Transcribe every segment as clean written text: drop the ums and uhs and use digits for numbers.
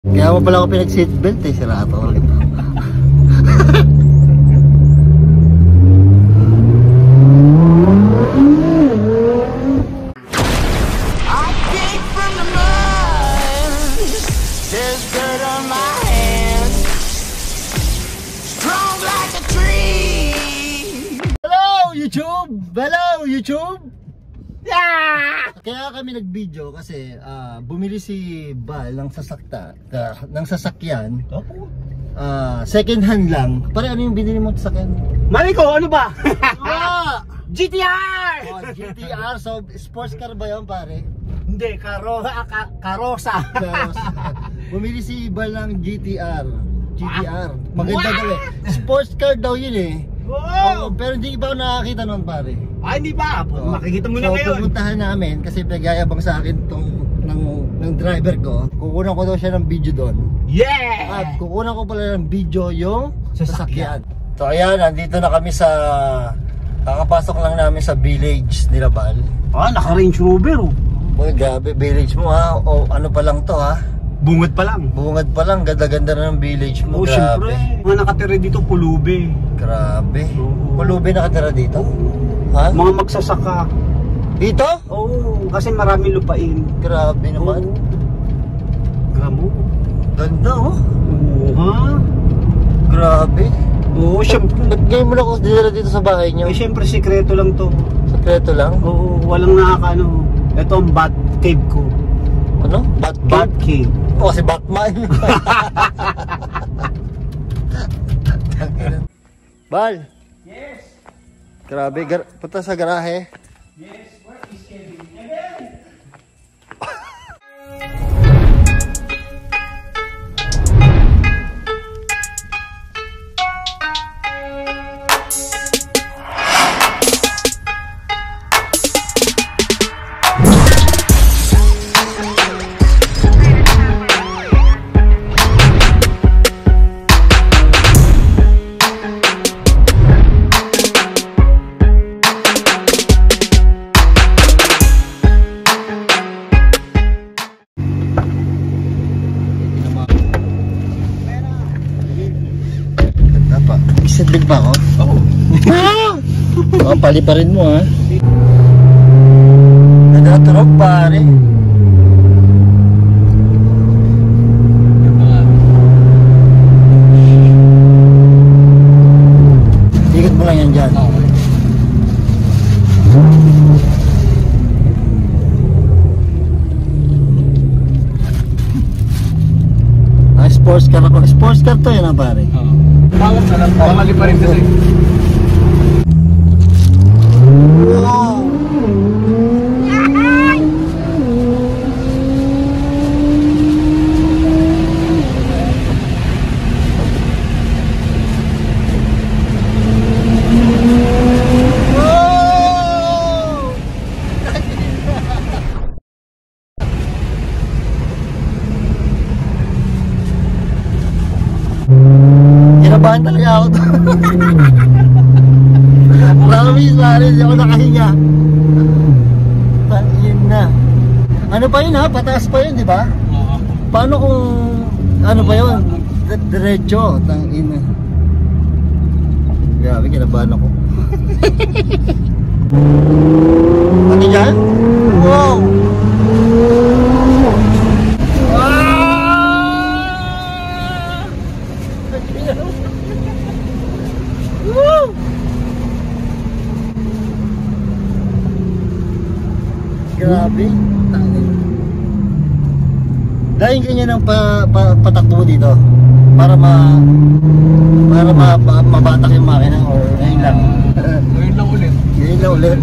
Kaya mo pala ako pinag-seatbelt eh, sira ito ulit. Hello YouTube! Yeah! Kaya kami nag-video kasi bumili si Bal ng sasakyan. Second hand lang. Pare, ano yung binili mo sa sasakyan? Mali ko, ano ba? GTR! GTR, so sports car ba yun pare? Hindi, karosa. Bumili si Bal ng GTR. Maganda daw eh. Sports car daw yun eh. Wow! Pero hindi ba ako nakakita noon pare? Hindi ba? Makikita mo na ngayon. Pupuntahan namin kasi pinagayabang sa akin tong ng driver ko. Kukunan ko daw siya ng video doon. Yeah! At kukunan ko pala ng video yung sasakyan. So ayan, nandito na kami sa kakapasok lang namin sa village nila Bal. Naka-Range Rover oh. Boy, grabe village mo ha. O ano pa lang to ha. Bungad pa lang. Ganda-ganda na ng village mo. Grabe. Siyempre, mga nakatira dito pulubi. Grabe. Pulubi nakatira dito? Ha? Mga magsasaka. Dito? Oo, kasi marami lupain. Grabe naman. Gramo. Ganda oh. Oo ha. Grabe. Oo, siyempre. Ba't ngayon mo na ako dinala dito sa bahay niyo? Siyempre, sikreto lang to. Sekreto lang? Oo, walang nakakaano. Ito ang bat cave ko. Ano? Bat cave. O, si Batman. Bal. Yes. Grabe, punta sa garahe. Yes, where is Kevin? Kevin! Seatbelt ba ako? Oo. Pali pa rin mo ha. Nagatunog pare. Ikot mo lang yan dyan. Sports car ako. Sports car to yun ha pare. Pangat na lang. Pamali pa rin kasi. Wow! Kinabahan talaga ako to. Promise pare, hindi ako nakahinga. Yun na. Ano pa yun ha? Pataas pa yun, di ba? Paano kung ano pa yun? Diretso. Tangina. Grabe, kinabahan ako. Pati dyan? Wow! Grabe. Dahil ganyan ang patakbo dito para mabatak yung makina or ngayon lang. Ngayon lang ulit. Ngayon lang ulit.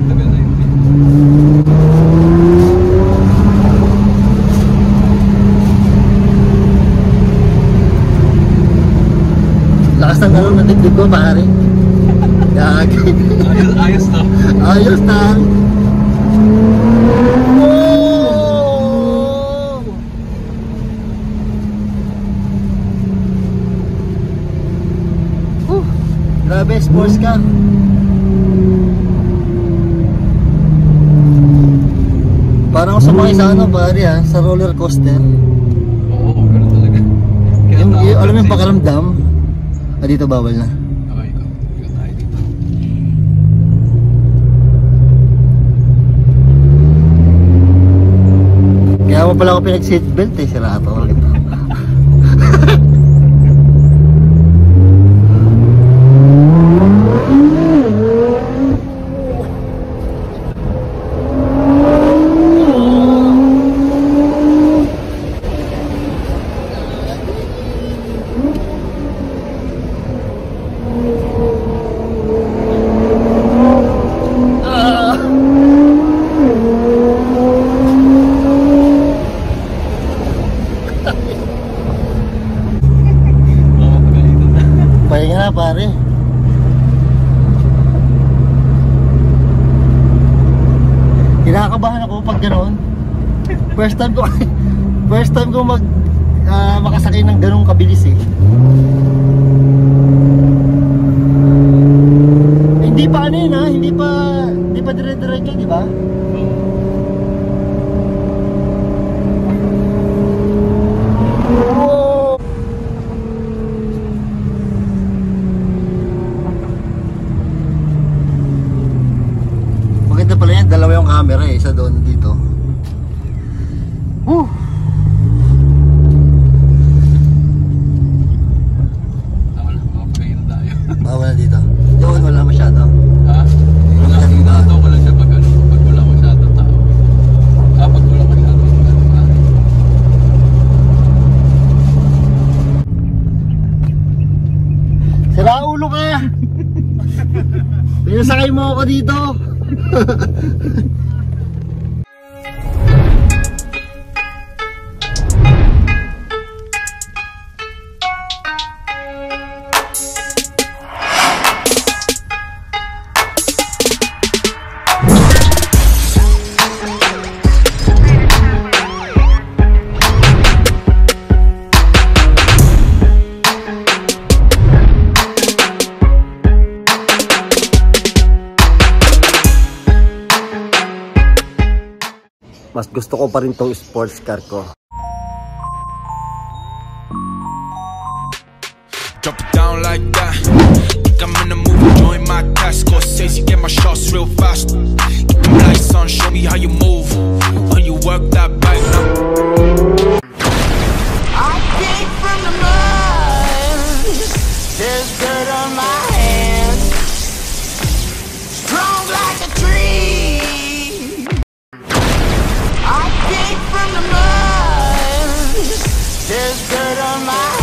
Lakas ng galong na dibdib ko pare. Ayos na. Ayos na. Grabe, sports car. Parang ako sumakay sa ano pare ha, sa roller coaster. Oo, gano'n talaga. alam mo yung pakiramdam? Dito bawal na. Okay, ikaw tayo dito. Kaya mo pala ako pinag-seatbelt eh, sira to. Pahinga na pare. Kinakabahan ako pag ganoon. First time ko makasakay ng ganong kabilis eh. Hindi pa ano yun ha, hindi pa dire-diretso, di ba? Maganda pala yan, dalawa yung camera eh, isa doon dito. Bawal na dito. Doon wala masyado. Ha? Inato ko lang siya pag wala masyado tao. Pag wala masyado tao. Sira ulo ka! Pinasakay mo ako dito! Mas gusto ko pa rin tong sports car ko. Drop it down like that. Think I'm in the movie, join my cast. Scorsese, get my shots real fast. Keep them lights on, show me how you move. When you work that bike now. I came from the mud. There's dirt on my hands. Strong like a tree. I came from the mud. There's dirt on my